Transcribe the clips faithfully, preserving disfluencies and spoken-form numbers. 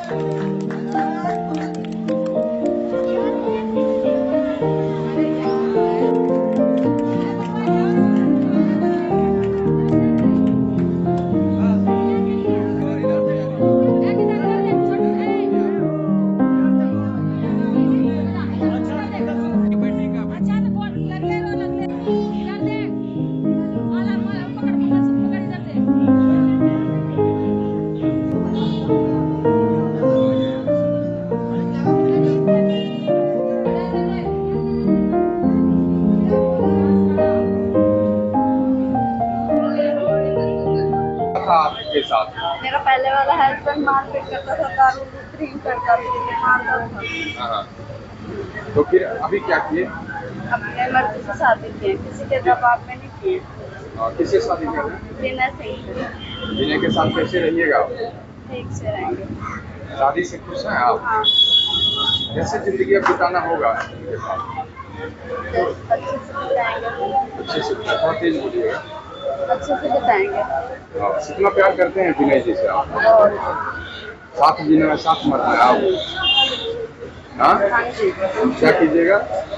आपके साथ मेरा पहले वाला हस्बैंड मारपीट करता था, दारू ड्रिंक करता था, मारता था। हाँ, तो फिर अभी क्या किए? अपने मर्जी से शादी किए, किसी के दबाव में नहीं किए। किससे शादी कर रहे हैं? विनय सिंह। विनय के साथ कैसे रहिएगा? ठीक से रहेंगे। शादी से खुश हैं आप? हाँ। कैसे जिंदगी अब बिताना होगा उनके साथ? अच्छे से बिताएंगे। अच्छे से, थोड़ा तेज बोलिएगा। अच्छे से बिताएंगे। कितना प्यार करते हैं विनय जी से आप? और साथ जीना, साथ मरना है आप? हाँ, क्या कीजिएगा?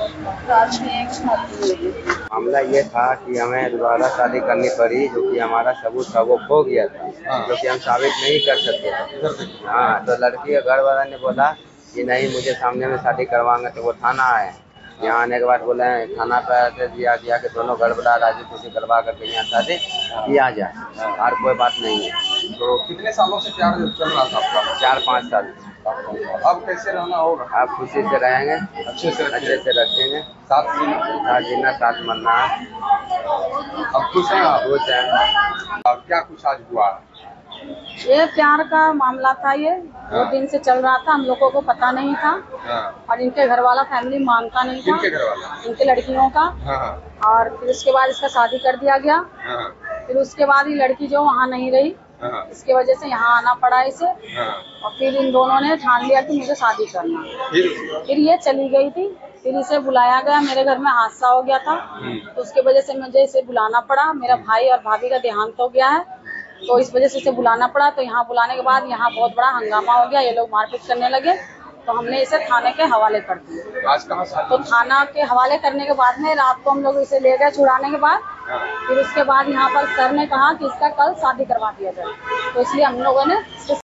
मामला ये था कि हमें दोबारा शादी करनी पड़ी, जो कि हमारा सबूत था वो खो गया था, जो कि हम साबित नहीं कर सकते। हाँ, तो लड़की के घर वाला ने बोला कि नहीं, मुझे सामने में शादी करवाएंगे। तो वो थाना आए, यहाँ आने के बाद बोले थाना पर ऐसे दिया गया कि दोनों गड़बड़ा राजी खुशी करवा करके यहाँ शादी किया जाए, और कोई बात नहीं है। तो कितने सालों से प्यार चल रहा था आपका? चार पाँच साल। अब कैसे रहना होगा? आप खुशी से रहेंगे, अच्छे से अच्छे से रखेंगे, साथ जीना, साथ जीना, साथ मरना है। अब खुश हैं आप? खुश हैं। अब क्या कुछ आज हुआ? ये प्यार का मामला था, ये दो दिन से चल रहा था, हम लोगों को पता नहीं था। हाँ। और इनके घर वाला फैमिली मानता नहीं था। किनके घर वाला? इनके लड़कियों का। हाँ। और फिर उसके बाद इसका शादी कर दिया गया। हाँ। फिर उसके बाद ये लड़की जो वहाँ नहीं रही, हाँ। इसके वजह से यहाँ आना पड़ा इसे। हाँ। और फिर इन दोनों ने ठान लिया कि मुझे शादी करना। फिर फिर ये चली गई थी, फिर इसे बुलाया गया, मेरे घर में हादसा हो गया था, तो उसके वजह से मुझे इसे बुलाना पड़ा। मेरा भाई और भाभी का देहांत हो गया है, तो इस वजह से इसे बुलाना पड़ा। तो यहाँ बुलाने के बाद यहाँ बहुत बड़ा हंगामा हो गया, ये लोग मारपीट करने लगे, तो हमने इसे थाने के हवाले कर दिया। आज कहाँ शादी? तो थाना के हवाले करने के बाद में रात को हम लोग इसे ले गए छुड़ाने के बाद। फिर उसके बाद यहाँ पर सर ने कहा कि इसका कल शादी करवा दिया जाए, तो इसलिए हम लोगों ने